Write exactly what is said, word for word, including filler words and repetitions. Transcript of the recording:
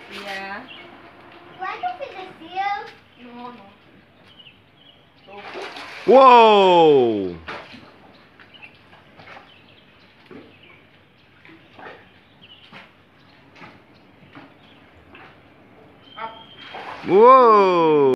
Yeah. Do I go for the seal? No, no. So, Whoa! up. Whoa!